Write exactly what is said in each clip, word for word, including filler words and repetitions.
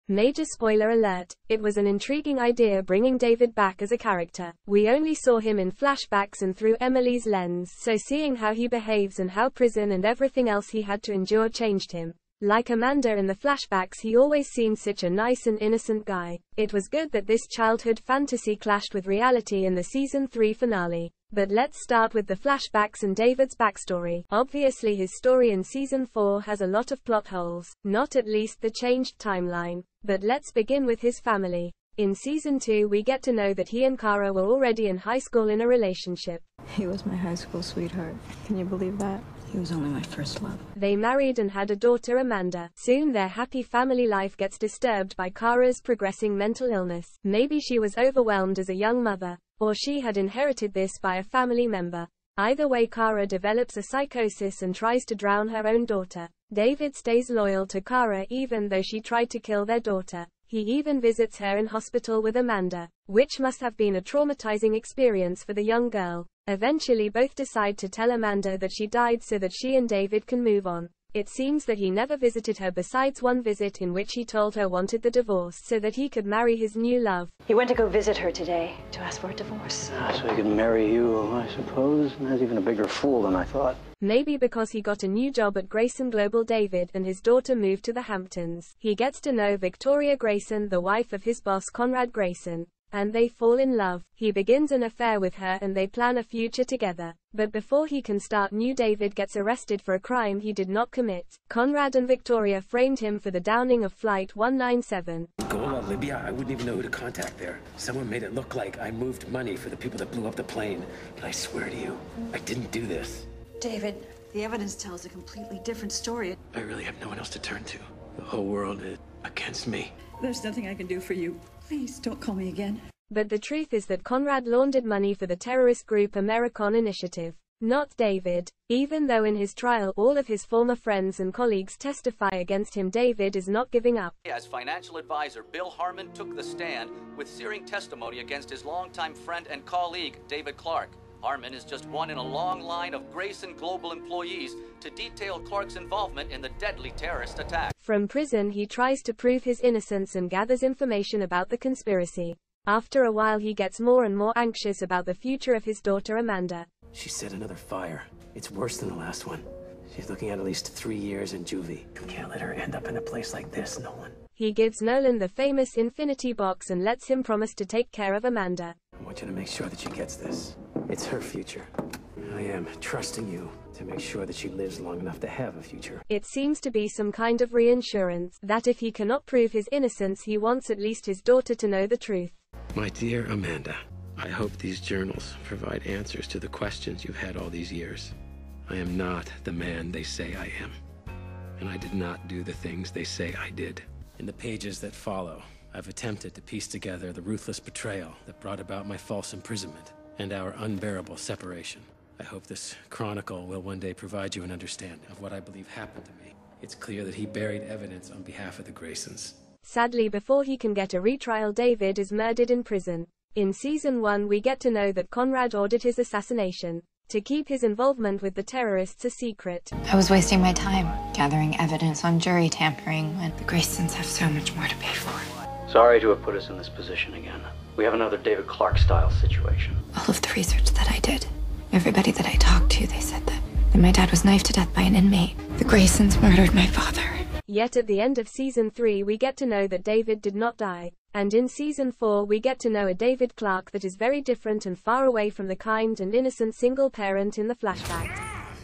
Major spoiler alert, it was an intriguing idea bringing David back as a character. We only saw him in flashbacks and through Emily's lens, so seeing how he behaves and how prison and everything else he had to endure changed him. Like Amanda in the flashbacks, he always seemed such a nice and innocent guy. It was good that this childhood fantasy clashed with reality in the season three finale. But let's start with the flashbacks and David's backstory. Obviously his story in season four has a lot of plot holes, not at least the changed timeline. But let's begin with his family. In season two we get to know that he and Kara were already in high school in a relationship. He was my high school sweetheart. Can you believe that? He was only my first love. They married and had a daughter, Amanda. Soon their happy family life gets disturbed by Kara's progressing mental illness. Maybe she was overwhelmed as a young mother, or she had inherited this by a family member. Either way, Kara develops a psychosis and tries to drown her own daughter. David stays loyal to Kara even though she tried to kill their daughter. He even visits her in hospital with Amanda, which must have been a traumatizing experience for the young girl. Eventually both decide to tell Amanda that she died so that she and David can move on. It seems that he never visited her besides one visit in which he told her wanted the divorce so that he could marry his new love. He went to go visit her today to ask for a divorce. Ah, so he could marry you, I suppose. That's even a bigger fool than I thought. Maybe because he got a new job at Grayson Global, David and his daughter moved to the Hamptons. He gets to know Victoria Grayson, the wife of his boss Conrad Grayson, and they fall in love. He begins an affair with her and they plan a future together. But before he can start new, David gets arrested for a crime he did not commit. Conrad and Victoria framed him for the downing of Flight one ninety-seven. Gola, Libya, I wouldn't even know who to contact there. Someone made it look like I moved money for the people that blew up the plane. But I swear to you, I didn't do this. David, the evidence tells a completely different story. I really have no one else to turn to. The whole world is against me. There's nothing I can do for you. Please don't call me again. But the truth is that Conrad laundered money for the terrorist group American Initiative, not David. Even though in his trial all of his former friends and colleagues testify against him, David is not giving up. As financial advisor, Bill Harmon took the stand with searing testimony against his longtime friend and colleague, David Clarke. Harmon is just one in a long line of Grayson Global employees to detail Clarke's involvement in the deadly terrorist attack. From prison he tries to prove his innocence and gathers information about the conspiracy. After a while he gets more and more anxious about the future of his daughter Amanda. She set another fire. It's worse than the last one. She's looking at at least three years in juvie. You can't let her end up in a place like this, Nolan. He gives Nolan the famous infinity box and lets him promise to take care of Amanda. I want you to make sure that she gets this. It's her future. I am trusting you to make sure that she lives long enough to have a future. It seems to be some kind of reassurance that if he cannot prove his innocence, he wants at least his daughter to know the truth. My dear Amanda, I hope these journals provide answers to the questions you've had all these years. I am not the man they say I am, and I did not do the things they say I did. In the pages that follow, I've attempted to piece together the ruthless betrayal that brought about my false imprisonment and our unbearable separation. I hope this chronicle will one day provide you an understanding of what I believe happened to me. It's clear that he buried evidence on behalf of the Graysons. Sadly, before he can get a retrial, David is murdered in prison. In season one we get to know that Conrad ordered his assassination to keep his involvement with the terrorists a secret. I was wasting my time gathering evidence on jury tampering when the Graysons have so much more to pay for. Sorry to have put us in this position again. We have another David Clarke-style situation. All of the research that I did, everybody that I talked to, they said that, that my dad was knifed to death by an inmate. The Graysons murdered my father. Yet at the end of season three we get to know that David did not die. And in season four we get to know a David Clarke that is very different and far away from the kind and innocent single parent in the flashbacks.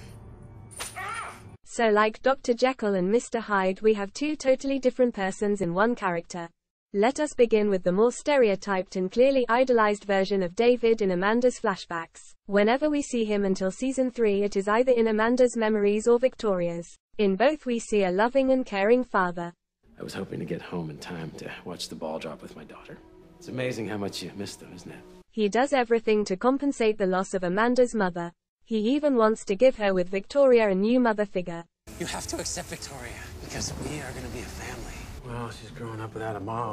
So like Doctor Jekyll and Mister Hyde, we have two totally different persons in one character. Let us begin with the more stereotyped and clearly idolized version of David in Amanda's flashbacks. Whenever we see him until season three, it is either in Amanda's memories or Victoria's. In both we see a loving and caring father. I was hoping to get home in time to watch the ball drop with my daughter. It's amazing how much you miss them, isn't it? He does everything to compensate the loss of Amanda's mother. He even wants to give her with Victoria a new mother figure. You have to accept Victoria, because we are going to be a family. Well, she's growing up without a mom. It's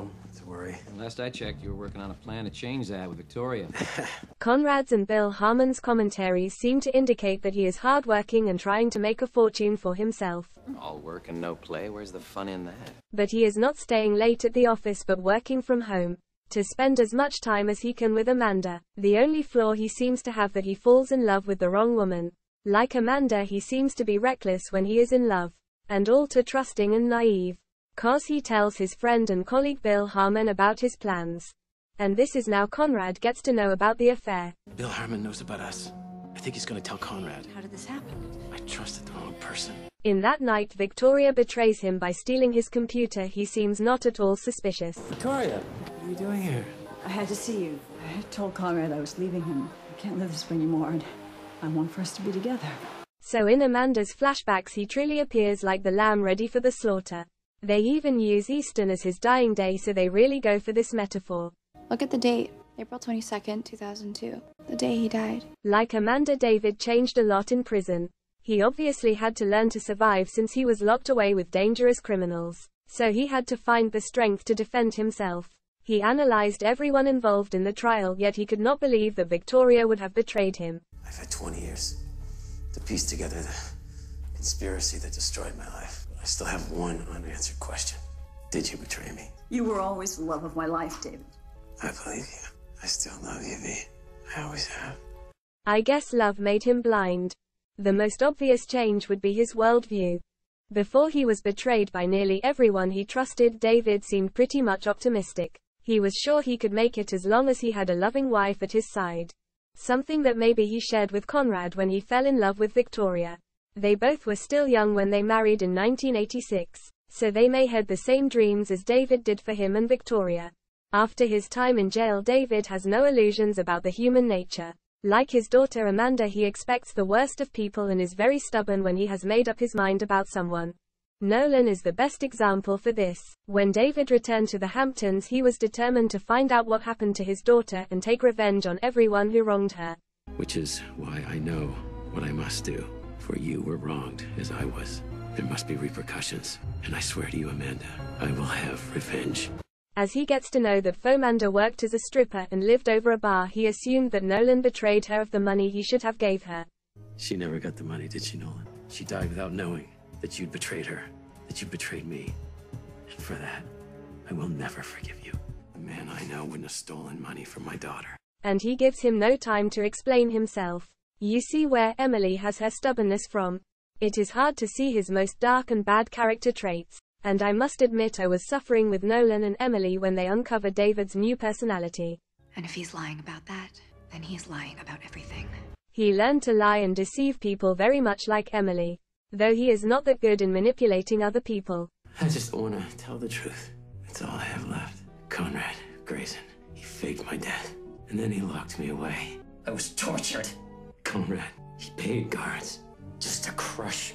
to worry. And last I checked, you were working on a plan to change that with Victoria. Conrad's and Bill Harmon's commentaries seem to indicate that he is hardworking and trying to make a fortune for himself. All work and no play? Where's the fun in that? But he is not staying late at the office but working from home to spend as much time as he can with Amanda. The only flaw he seems to have that he falls in love with the wrong woman. Like Amanda, he seems to be reckless when he is in love, and all too trusting and naive. Cause he tells his friend and colleague Bill Harmon about his plans. And this is now Conrad gets to know about the affair. Bill Harmon knows about us. I think he's gonna tell Conrad. How did this happen? I trusted the wrong person. In that night, Victoria betrays him by stealing his computer. He seems not at all suspicious. Victoria, what are you doing here? I had to see you. I told Conrad I was leaving him. I can't live this way anymore, and I want for us to be together. So in Amanda's flashbacks, he truly appears like the lamb ready for the slaughter. They even use Eastern as his dying day, so they really go for this metaphor. Look at the date. April twenty-second, two thousand two. The day he died. Like Amanda, David changed a lot in prison. He obviously had to learn to survive since he was locked away with dangerous criminals. So he had to find the strength to defend himself. He analyzed everyone involved in the trial, yet he could not believe that Victoria would have betrayed him. I've had twenty years to piece together the conspiracy that destroyed my life. But I still have one unanswered question. Did you betray me? You were always the love of my life, David. I believe you. I still love you, V. I always have. I guess love made him blind. The most obvious change would be his worldview. Before he was betrayed by nearly everyone he trusted, David seemed pretty much optimistic. He was sure he could make it as long as he had a loving wife at his side. Something that maybe he shared with Conrad when he fell in love with Victoria. They both were still young when they married in nineteen eighty-six, so they may had the same dreams as David did for him and Victoria. After his time in jail, David has no illusions about the human nature. Like his daughter Amanda, he expects the worst of people and is very stubborn when he has made up his mind about someone. Nolan is the best example for this. When David returned to the Hamptons, he was determined to find out what happened to his daughter and take revenge on everyone who wronged her. Which is why I know what I must do. For you were wronged, as I was. There must be repercussions. And I swear to you, Amanda, I will have revenge. As he gets to know that Fomanda worked as a stripper and lived over a bar, he assumed that Nolan betrayed her of the money he should have gave her. She never got the money, did she, Nolan? She died without knowing that you'd betrayed her, that you betrayed me. And for that, I will never forgive you. The man I know wouldn't have stolen money from my daughter. And he gives him no time to explain himself. You see where Emily has her stubbornness from. It is hard to see his most dark and bad character traits. And I must admit I was suffering with Nolan and Emily when they uncovered David's new personality. And if he's lying about that, then he's lying about everything. He learned to lie and deceive people very much like Emily, though he is not that good in manipulating other people. I just want to tell the truth. That's all I have left. Conrad Grayson, he faked my death, and then he locked me away. I was tortured. Conrad, he paid guards just to crush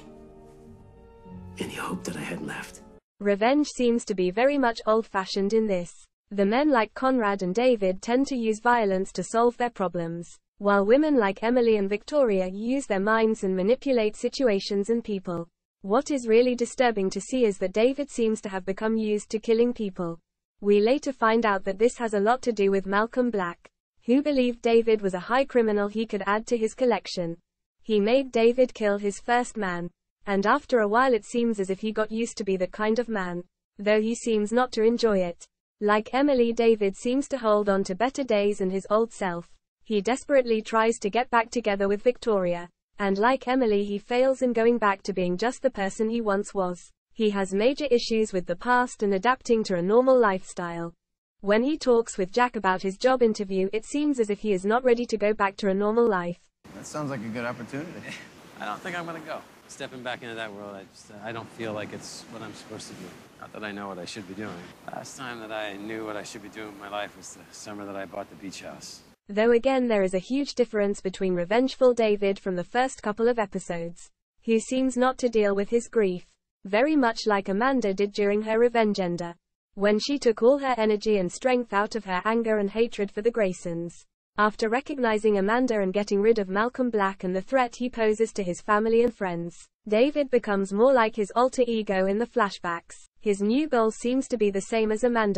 any hope that I had left. Revenge seems to be very much old-fashioned in this. The men like Conrad and David tend to use violence to solve their problems, while women like Emily and Victoria use their minds and manipulate situations and people. What is really disturbing to see is that David seems to have become used to killing people. We later find out that this has a lot to do with Malcolm Black, who believed David was a high criminal he could add to his collection. He made David kill his first man. And after a while it seems as if he got used to be that kind of man, though he seems not to enjoy it. Like Emily, David seems to hold on to better days and his old self. He desperately tries to get back together with Victoria. And like Emily, he fails in going back to being just the person he once was. He has major issues with the past and adapting to a normal lifestyle. When he talks with Jack about his job interview, it seems as if he is not ready to go back to a normal life. That sounds like a good opportunity. I don't think I'm gonna go. Stepping back into that world, I just, uh, I don't feel like it's what I'm supposed to do. Not that I know what I should be doing. Last time that I knew what I should be doing with my life was the summer that I bought the beach house. Though again there is a huge difference between revengeful David from the first couple of episodes, who seems not to deal with his grief, very much like Amanda did during her revenge ender, when she took all her energy and strength out of her anger and hatred for the Graysons. After recognizing Amanda and getting rid of Malcolm Black and the threat he poses to his family and friends, David becomes more like his alter ego in the flashbacks. His new goal seems to be the same as Amanda's,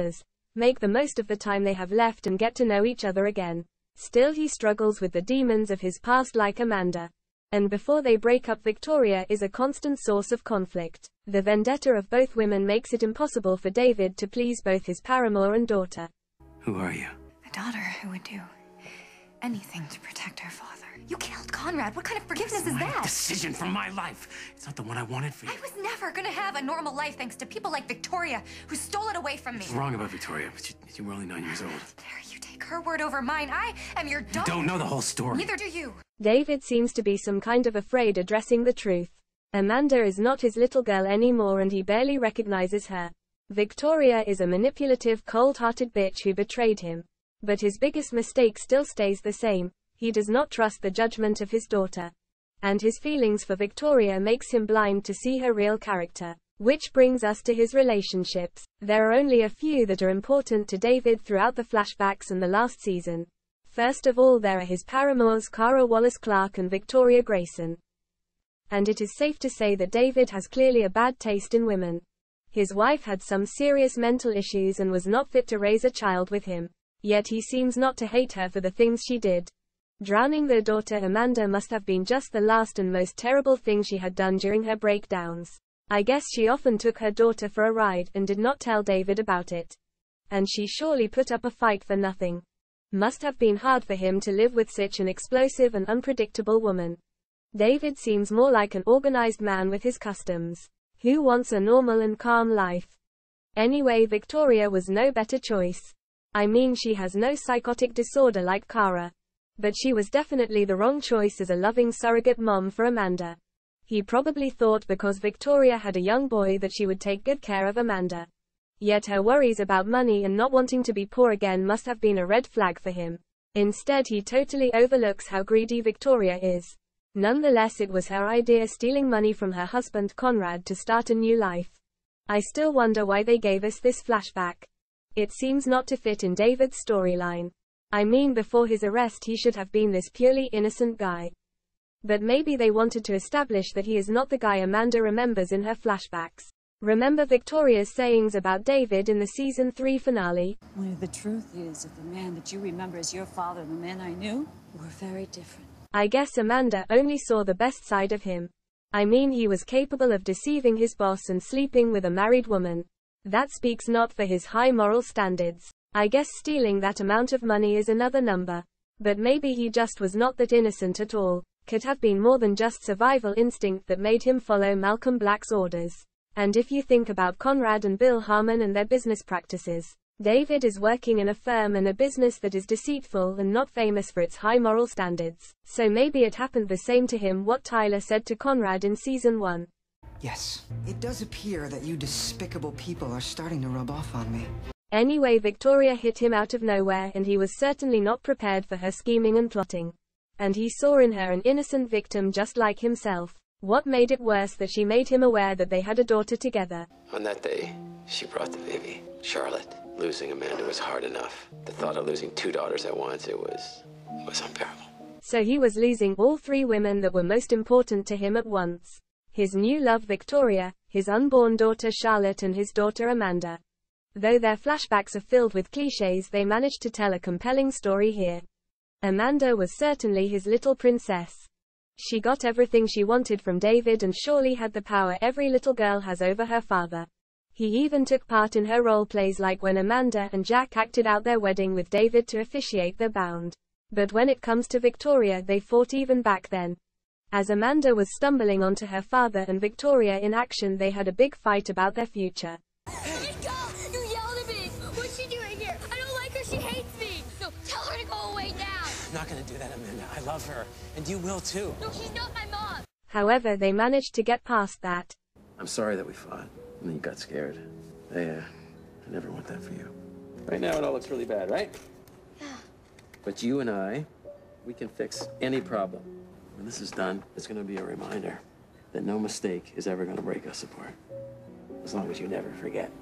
make the most of the time they have left and get to know each other again. Still, he struggles with the demons of his past like Amanda. And before they break up, Victoria is a constant source of conflict. The vendetta of both women makes it impossible for David to please both his paramour and daughter. Who are you? A daughter who would do anything to protect her father. You killed Conrad. What kind of forgiveness is that? Decision from my life. It's not the one I wanted for you. I was never gonna have a normal life thanks to people like Victoria who stole it away from me. What's wrong about Victoria? But you, you were only nine years old. Dare you take her word over mine? I am your daughter. You don't know the whole story. Neither do you. David seems to be some kind of afraid addressing the truth. Amanda is not his little girl anymore and he barely recognizes her. Victoria is a manipulative, cold-hearted bitch who betrayed him. But his biggest mistake still stays the same. He does not trust the judgment of his daughter. And his feelings for Victoria makes him blind to see her real character. Which brings us to his relationships. There are only a few that are important to David throughout the flashbacks and the last season. First of all, there are his paramours Kara Wallace-Clarke and Victoria Grayson. And it is safe to say that David has clearly a bad taste in women. His wife had some serious mental issues and was not fit to raise a child with him. Yet he seems not to hate her for the things she did. Drowning their daughter Amanda must have been just the last and most terrible thing she had done during her breakdowns. I guess she often took her daughter for a ride and did not tell David about it. And she surely put up a fight for nothing. Must have been hard for him to live with such an explosive and unpredictable woman. David seems more like an organized man with his customs, who wants a normal and calm life. Anyway, Victoria was no better choice. I mean, she has no psychotic disorder like Kara. But she was definitely the wrong choice as a loving surrogate mom for Amanda. He probably thought because Victoria had a young boy that she would take good care of Amanda. Yet her worries about money and not wanting to be poor again must have been a red flag for him. Instead, he totally overlooks how greedy Victoria is. Nonetheless, it was her idea, stealing money from her husband Conrad to start a new life. I still wonder why they gave us this flashback. It seems not to fit in David's storyline. I mean, before his arrest he should have been this purely innocent guy. But maybe they wanted to establish that he is not the guy Amanda remembers in her flashbacks. Remember Victoria's sayings about David in the season three finale? Well, the truth is that the man that you remember as your father and the man I knew were very different. I guess Amanda only saw the best side of him. I mean, he was capable of deceiving his boss and sleeping with a married woman. That speaks not for his high moral standards. I guess stealing that amount of money is another number. But maybe he just was not that innocent at all. Could have been more than just survival instinct that made him follow Malcolm Black's orders. And if you think about Conrad and Bill Harmon and their business practices, David is working in a firm and a business that is deceitful and not famous for its high moral standards. So maybe it happened the same to him what Tyler said to Conrad in season one. Yes, it does appear that you despicable people are starting to rub off on me. Anyway, Victoria hit him out of nowhere and he was certainly not prepared for her scheming and plotting. And he saw in her an innocent victim just like himself. What made it worse that she made him aware that they had a daughter together. On that day, she brought the baby, Charlotte. Losing Amanda was hard enough. The thought of losing two daughters at once, it was, it was unbearable. So he was losing all three women that were most important to him at once. His new love Victoria, his unborn daughter Charlotte and his daughter Amanda. Though their flashbacks are filled with cliches, they managed to tell a compelling story here. Amanda was certainly his little princess. She got everything she wanted from David and surely had the power every little girl has over her father. He even took part in her role plays, like when Amanda and Jack acted out their wedding with David to officiate their bound. But when it comes to Victoria, they fought even back then. As Amanda was stumbling onto her father and Victoria in action, they had a big fight about their future. Let go! You yelled at me! What's she doing here? I don't like her, she hates me! No, tell her to go away now! I'm not gonna do that, Amanda. I love her. And you will too. No, she's not my mom! However, they managed to get past that. I'm sorry that we fought. And then you got scared. I, uh, I never want that for you. Right now it all looks really bad, right? Yeah. But you and I, we can fix any problem. When this is done, it's gonna be a reminder that no mistake is ever gonna break us apart. As long as you never forget.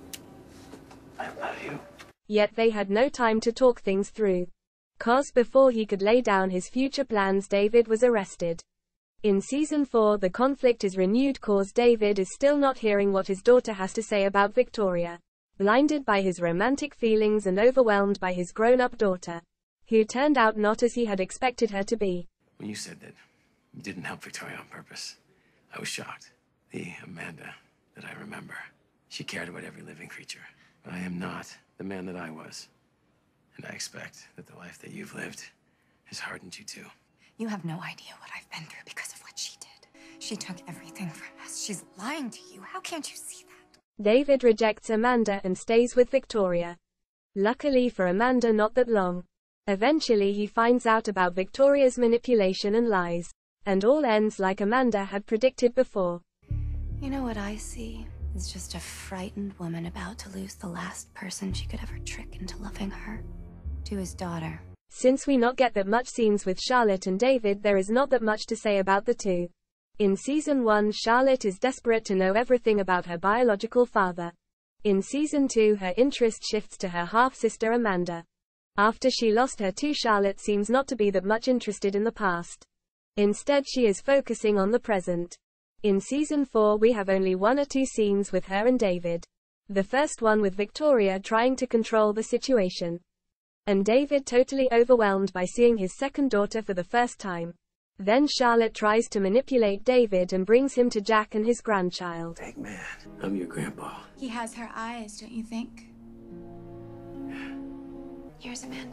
I love you. Yet they had no time to talk things through. 'Cause before he could lay down his future plans, David was arrested. In season four, the conflict is renewed cause David is still not hearing what his daughter has to say about Victoria. blinded by his romantic feelings and overwhelmed by his grown-up daughter, who turned out not as he had expected her to be. When you said that you didn't help Victoria on purpose, I was shocked. The Amanda that I remember, she cared about every living creature. But I am not the man that I was. And I expect that the life that you've lived has hardened you too. You have no idea what I've been through because of what she did. She took everything from us. She's lying to you. How can't you see that? David rejects Amanda and stays with Victoria. Luckily for Amanda, not that long. Eventually he finds out about Victoria's manipulation and lies. And all ends like Amanda had predicted before. You know what I see? It's just a frightened woman about to lose the last person she could ever trick into loving her. To his daughter. Since we not get that much scenes with Charlotte and David, there is not that much to say about the two. In season one, Charlotte is desperate to know everything about her biological father. In season two, her interest shifts to her half-sister Amanda. After she lost her too, Charlotte seems not to be that much interested in the past. Instead, she is focusing on the present. In season four, we have only one or two scenes with her and David. The first one with Victoria trying to control the situation. And David totally overwhelmed by seeing his second daughter for the first time. Then Charlotte tries to manipulate David and brings him to Jack and his grandchild. Big man, I'm your grandpa. He has her eyes, don't you think? Here's Amanda.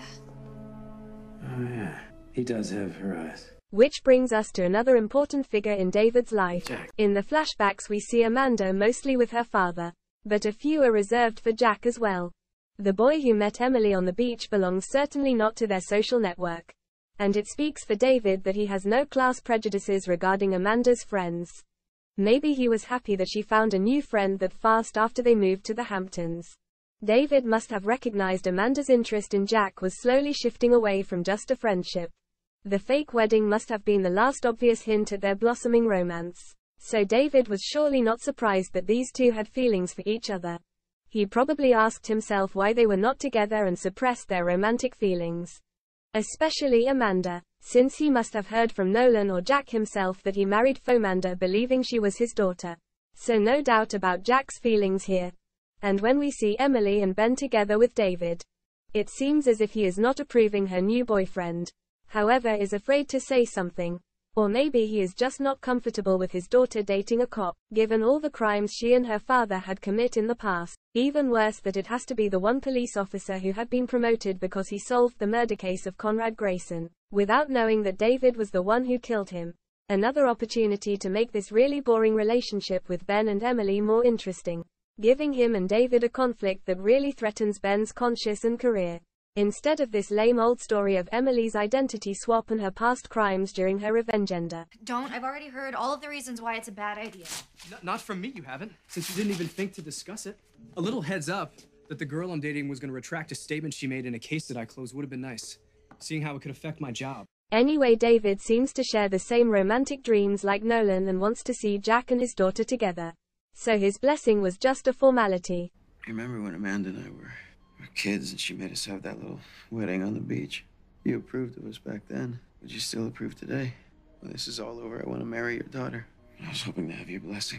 Oh yeah, he does have her eyes. Which brings us to another important figure in David's life. Jack. In the flashbacks we see Amanda mostly with her father. But a few are reserved for Jack as well. The boy who met Emily on the beach belongs certainly not to their social network. And it speaks for David that he has no class prejudices regarding Amanda's friends. Maybe he was happy that she found a new friend that fast after they moved to the Hamptons. David must have recognized Amanda's interest in Jack was slowly shifting away from just a friendship. The fake wedding must have been the last obvious hint at their blossoming romance. So David was surely not surprised that these two had feelings for each other. He probably asked himself why they were not together and suppressed their romantic feelings. Especially Amanda, since he must have heard from Nolan or Jack himself that he married Fomanda believing she was his daughter. So no doubt about Jack's feelings here. And when we see Emily and Ben together with David, it seems as if he is not approving her new boyfriend. However, is afraid to say something. Or maybe he is just not comfortable with his daughter dating a cop, given all the crimes she and her father had committed in the past. Even worse, that it has to be the one police officer who had been promoted because he solved the murder case of Conrad Grayson, without knowing that David was the one who killed him. Another opportunity to make this really boring relationship with Ben and Emily more interesting, giving him and David a conflict that really threatens Ben's conscience and career. Instead of this lame old story of Emily's identity swap and her past crimes during her revengender. Don't. I've already heard all of the reasons why it's a bad idea. N- not from me, you haven't, since you didn't even think to discuss it. A little heads up that the girl I'm dating was going to retract a statement she made in a case that I closed would have been nice, seeing how it could affect my job. Anyway, David seems to share the same romantic dreams like Nolan and wants to see Jack and his daughter together. So his blessing was just a formality. I remember when Amanda and I were... We're kids, and she made us have that little wedding on the beach. You approved of us back then. Would you still approve today? When this is all over, I want to marry your daughter. I was hoping to have your blessing.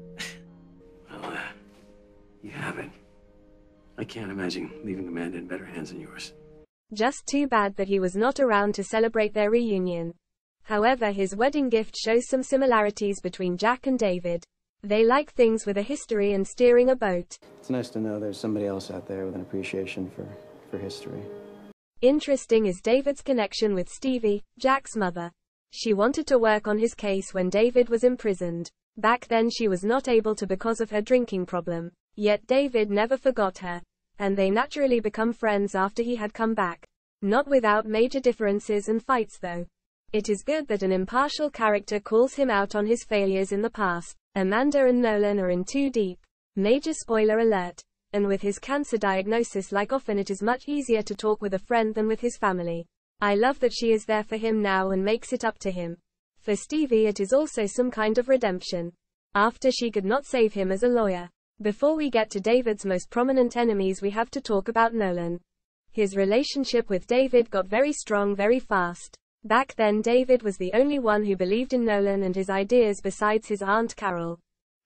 Well, uh, you haven't. I can't imagine leaving Amanda in better hands than yours. Just too bad that he was not around to celebrate their reunion. However, his wedding gift shows some similarities between Jack and David. They like things with a history and steering a boat. It's nice to know there's somebody else out there with an appreciation for, for history. Interesting is David's connection with Stevie, Jack's mother. She wanted to work on his case when David was imprisoned. Back then she was not able to because of her drinking problem. Yet David never forgot her. And they naturally become friends after he had come back. Not without major differences and fights though. It is good that an impartial character calls him out on his failures in the past. Amanda and Nolan are in too deep. Major spoiler alert. And with his cancer diagnosis, like often, it is much easier to talk with a friend than with his family. I love that she is there for him now and makes it up to him. For Stevie, it is also some kind of redemption. After she could not save him as a lawyer. Before we get to David's most prominent enemies, we have to talk about Nolan. His relationship with David got very strong very fast. Back then David was the only one who believed in Nolan and his ideas besides his Aunt Carol.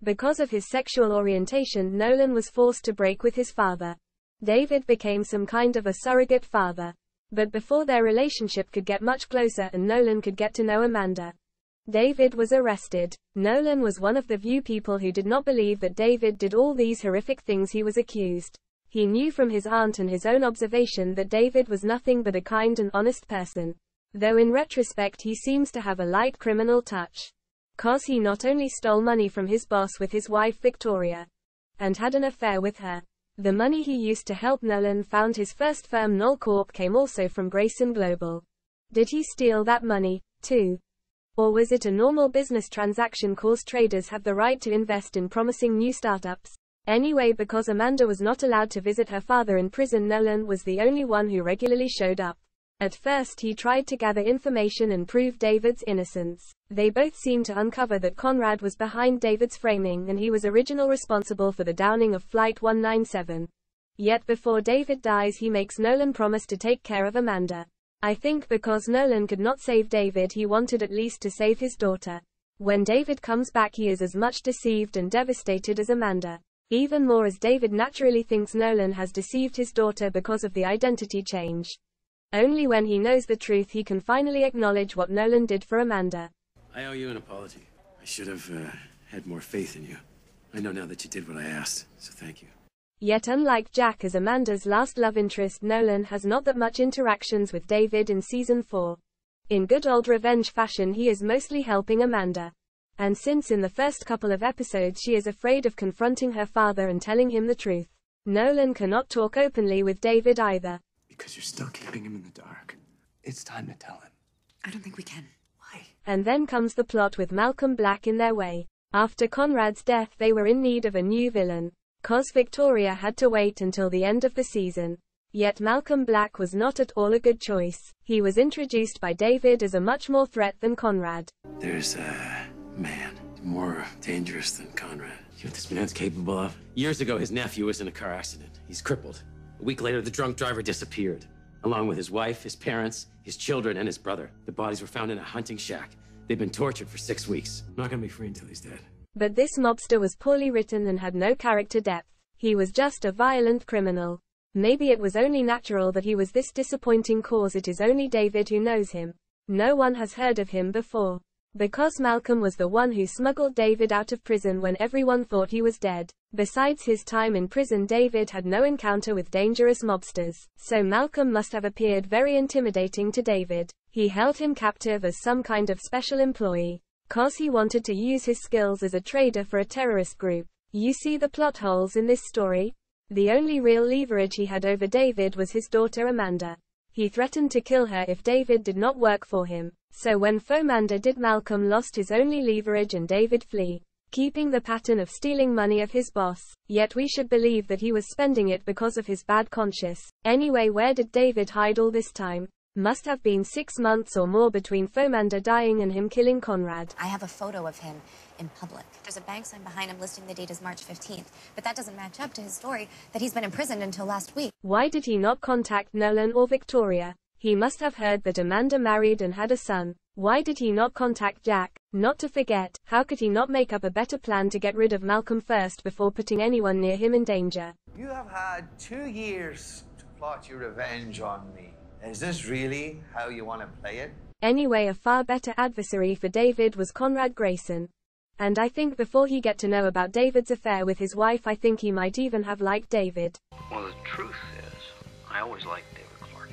Because of his sexual orientation, Nolan was forced to break with his father. David became some kind of a surrogate father. But before their relationship could get much closer and Nolan could get to know Amanda, David was arrested. Nolan was one of the few people who did not believe that David did all these horrific things he was accused. He knew from his aunt and his own observation that David was nothing but a kind and honest person. Though in retrospect he seems to have a light criminal touch. Cause he not only stole money from his boss with his wife Victoria, and had an affair with her. The money he used to help Nolan found his first firm Knoll Corp came also from Grayson Global. Did he steal that money, too? Or was it a normal business transaction cause traders have the right to invest in promising new startups? Anyway, because Amanda was not allowed to visit her father in prison, Nolan was the only one who regularly showed up. At first he tried to gather information and prove David's innocence. They both seemed to uncover that Conrad was behind David's framing and he was originally responsible for the downing of Flight one ninety-seven. Yet before David dies he makes Nolan promise to take care of Amanda. I think because Nolan could not save David, he wanted at least to save his daughter. When David comes back he is as much deceived and devastated as Amanda. Even more, as David naturally thinks Nolan has deceived his daughter because of the identity change. Only when he knows the truth he can finally acknowledge what Nolan did for Amanda. I owe you an apology. I should have uh, had more faith in you. I know now that you did what I asked, so thank you. Yet unlike Jack as Amanda's last love interest, Nolan has not that much interactions with David in season four. In good old revenge fashion he is mostly helping Amanda. And since in the first couple of episodes she is afraid of confronting her father and telling him the truth, Nolan cannot talk openly with David either. Because you're still keeping him in the dark. It's time to tell him. I don't think we can. Why? And then comes the plot with Malcolm Black in their way. After Conrad's death they were in need of a new villain. Cause Victoria had to wait until the end of the season. Yet Malcolm Black was not at all a good choice. He was introduced by David as a much more threat than Conrad. There's a man more dangerous than Conrad. You know what this man's capable of? Years ago his nephew was in a car accident. He's crippled. A week later the drunk driver disappeared, along with his wife, his parents, his children, and his brother. The bodies were found in a hunting shack. They've been tortured for six weeks. I'm not gonna be free until he's dead. But this mobster was poorly written and had no character depth. He was just a violent criminal. Maybe it was only natural that he was this disappointing cause it is only David who knows him. No one has heard of him before. Because Malcolm was the one who smuggled David out of prison when everyone thought he was dead. Besides his time in prison, David had no encounter with dangerous mobsters. So Malcolm must have appeared very intimidating to David. He held him captive as some kind of special employee. Cause he wanted to use his skills as a trader for a terrorist group. You see the plot holes in this story? The only real leverage he had over David was his daughter Amanda. He threatened to kill her if David did not work for him. So when Fomanda did, Malcolm lost his only leverage and David flee, keeping the pattern of stealing money of his boss. Yet we should believe that he was spending it because of his bad conscience. Anyway, where did David hide all this time? Must have been six months or more between Fomanda dying and him killing Conrad. I have a photo of him in public. There's a bank sign behind him listing the date as March fifteenth, but that doesn't match up to his story that he's been imprisoned until last week. Why did he not contact Nolan or Victoria? He must have heard that Amanda married and had a son. Why did he not contact Jack? Not to forget, how could he not make up a better plan to get rid of Malcolm first before putting anyone near him in danger? You have had two years to plot your revenge on me. Is this really how you want to play it? Anyway, a far better adversary for David was Conrad Grayson. And I think before he get to know about David's affair with his wife, I think he might even have liked David. Well, the truth is, I always liked David Clarke.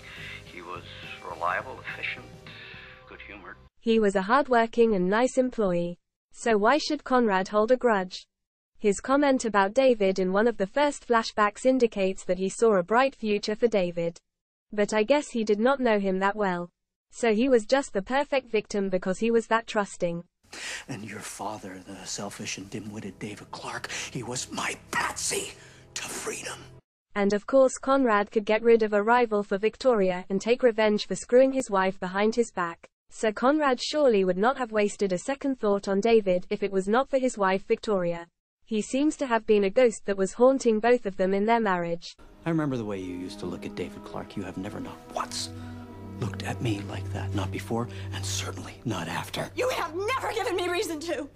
He was reliable, efficient, good-humored. He was a hard-working and nice employee. So why should Conrad hold a grudge? His comment about David in one of the first flashbacks indicates that he saw a bright future for David. But I guess he did not know him that well. So he was just the perfect victim because he was that trusting. And your father, the selfish and dim-witted David Clarke, he was my patsy to freedom. And of course Conrad could get rid of a rival for Victoria and take revenge for screwing his wife behind his back. So Conrad surely would not have wasted a second thought on David if it was not for his wife Victoria. He seems to have been a ghost that was haunting both of them in their marriage. I remember the way you used to look at David Clarke. You have never not once looked at me like that. Not before, and certainly not after. You have never given me reason to.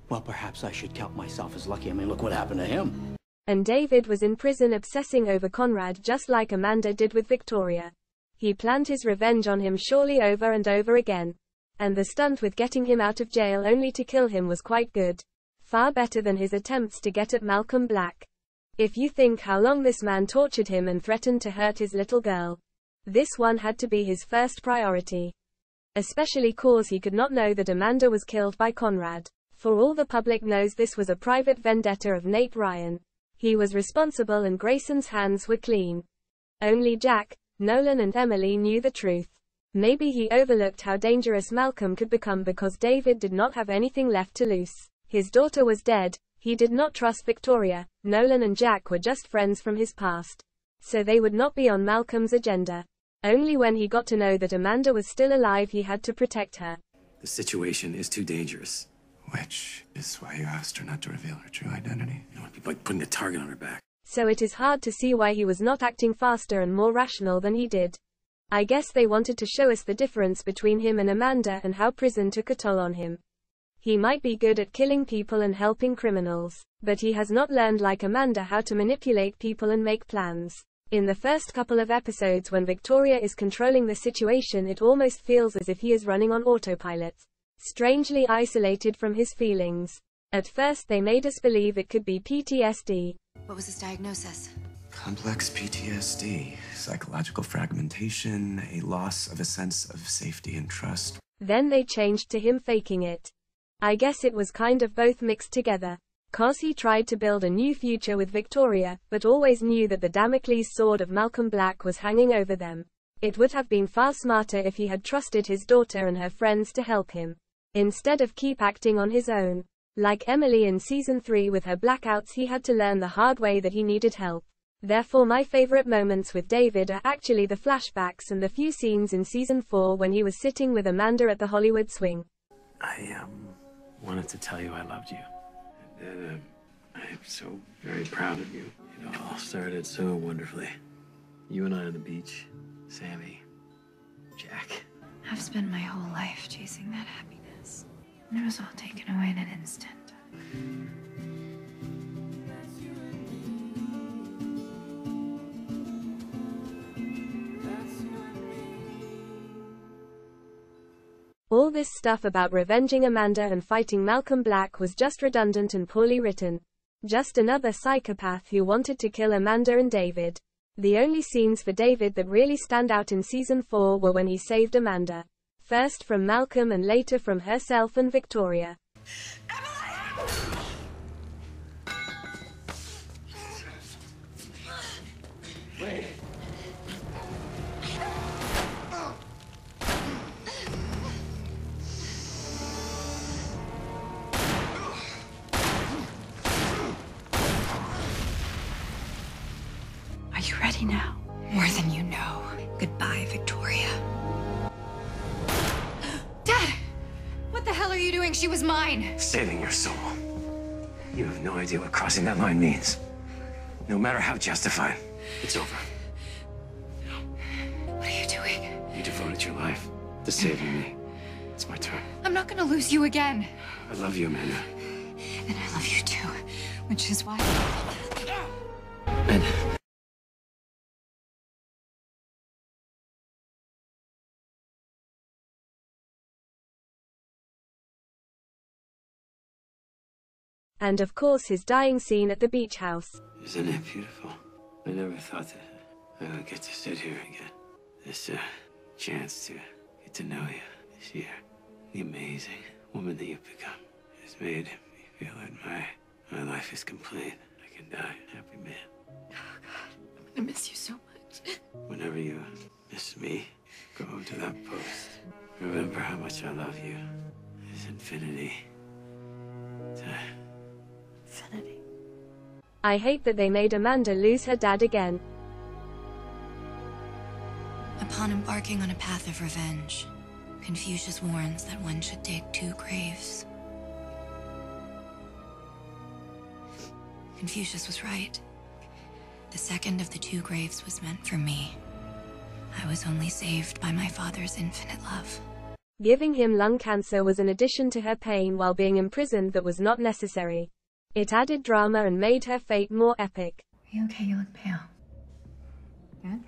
Well, perhaps I should count myself as lucky. I mean, look what happened to him. And David was in prison obsessing over Conrad just like Amanda did with Victoria. He planned his revenge on him surely over and over again. And the stunt with getting him out of jail only to kill him was quite good. Far better than his attempts to get at Malcolm Black. If you think how long this man tortured him and threatened to hurt his little girl, this one had to be his first priority. Especially cause he could not know that Amanda was killed by Conrad. For all the public knows this was a private vendetta of Nate Ryan. He was responsible and Grayson's hands were clean. Only Jack, Nolan and Emily knew the truth. Maybe he overlooked how dangerous Malcolm could become because David did not have anything left to lose. His daughter was dead, he did not trust Victoria, Nolan and Jack were just friends from his past. So they would not be on Malcolm's agenda. Only when he got to know that Amanda was still alive he had to protect her. The situation is too dangerous. Which is why you asked her not to reveal her true identity. You know, it'd be like putting a target on her back. So it is hard to see why he was not acting faster and more rational than he did. I guess they wanted to show us the difference between him and Amanda and how prison took a toll on him. He might be good at killing people and helping criminals, but he has not learned like Amanda how to manipulate people and make plans. In the first couple of episodes when Victoria is controlling the situation it almost feels as if he is running on autopilot. Strangely isolated from his feelings. At first they made us believe it could be P T S D. What was his diagnosis? Complex P T S D, psychological fragmentation, a loss of a sense of safety and trust. Then they changed to him faking it. I guess it was kind of both mixed together. Cause he tried to build a new future with Victoria, but always knew that the Damocles sword of Malcolm Black was hanging over them. It would have been far smarter if he had trusted his daughter and her friends to help him. Instead of keep acting on his own. Like Emily in season three with her blackouts he had to learn the hard way that he needed help. Therefore my favorite moments with David are actually the flashbacks and the few scenes in season four when he was sitting with Amanda at the Hollywood swing. I, um, wanted to tell you I loved you. And, uh, I'm so very proud of you. It all started so wonderfully. You and I on the beach, Sammy, Jack. I've spent my whole life chasing that happiness. And it was all taken away in an instant. All this stuff about revenging Amanda and fighting Malcolm Black was just redundant and poorly written. Just another psychopath who wanted to kill Amanda and David. The only scenes for David that really stand out in season four were when he saved Amanda. First from Malcolm and later from herself and Victoria. Wait. Are you ready now? More than you know. Goodbye, Victoria. Dad! What the hell are you doing? She was mine! Saving your soul. You have no idea what crossing that line means. No matter how justified, it's over. What are you doing? You devoted your life to saving me. It's my turn. I'm not gonna lose you again. I love you, Amanda. And I love you too, which is why... And... And of course his dying scene at the beach house. Isn't it beautiful? I never thought that I would get to sit here again. This uh, chance to get to know you this year. The amazing woman that you've become has made me feel that my, my life is complete. I can die a happy man. Oh, God. I'm gonna miss you so much. Whenever you miss me, go to that post. Remember how much I love you. There's infinity. Time. Infinity. I hate that they made Amanda lose her dad again. Upon embarking on a path of revenge, Confucius warns that one should dig two graves. Confucius was right. The second of the two graves was meant for me. I was only saved by my father's infinite love. Giving him lung cancer was an addition to her pain while being imprisoned that was not necessary. It added drama and made her fate more epic. Are you okay? You look pale. Dad?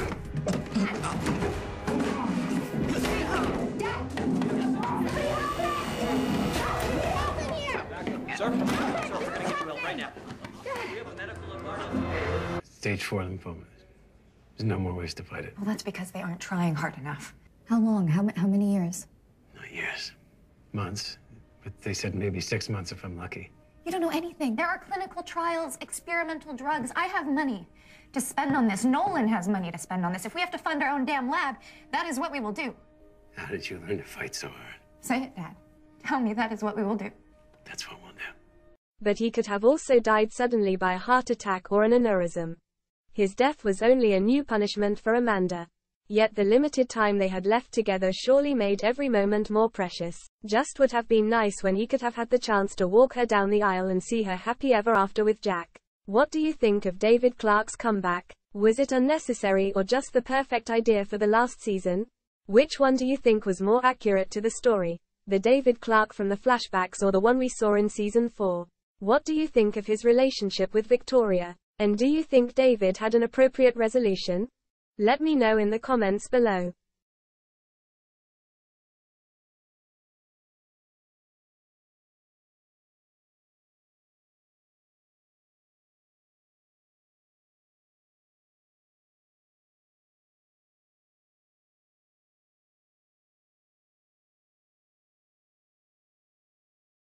Sir, sir, we're gonna get you out right now. We have a medical emergency. Stage four lymphoma. There's no more ways to fight it. Well, that's because they aren't trying hard enough. How long? How, how many years? Not years. Months. But they said maybe six months if I'm lucky. You don't know anything. There are clinical trials, experimental drugs. I have money to spend on this. Nolan has money to spend on this. If we have to fund our own damn lab, that is what we will do. How did you learn to fight so hard? Say it, Dad. Tell me that is what we will do. That's what we'll do. But he could have also died suddenly by a heart attack or an aneurysm. His death was only a new punishment for Amanda. Yet the limited time they had left together surely made every moment more precious. Just would have been nice when he could have had the chance to walk her down the aisle and see her happy ever after with Jack. What do you think of David Clarke's comeback? Was it unnecessary or just the perfect idea for the last season? Which one do you think was more accurate to the story? The David Clarke from the flashbacks or the one we saw in season four? What do you think of his relationship with Victoria? And do you think David had an appropriate resolution? Let me know in the comments below.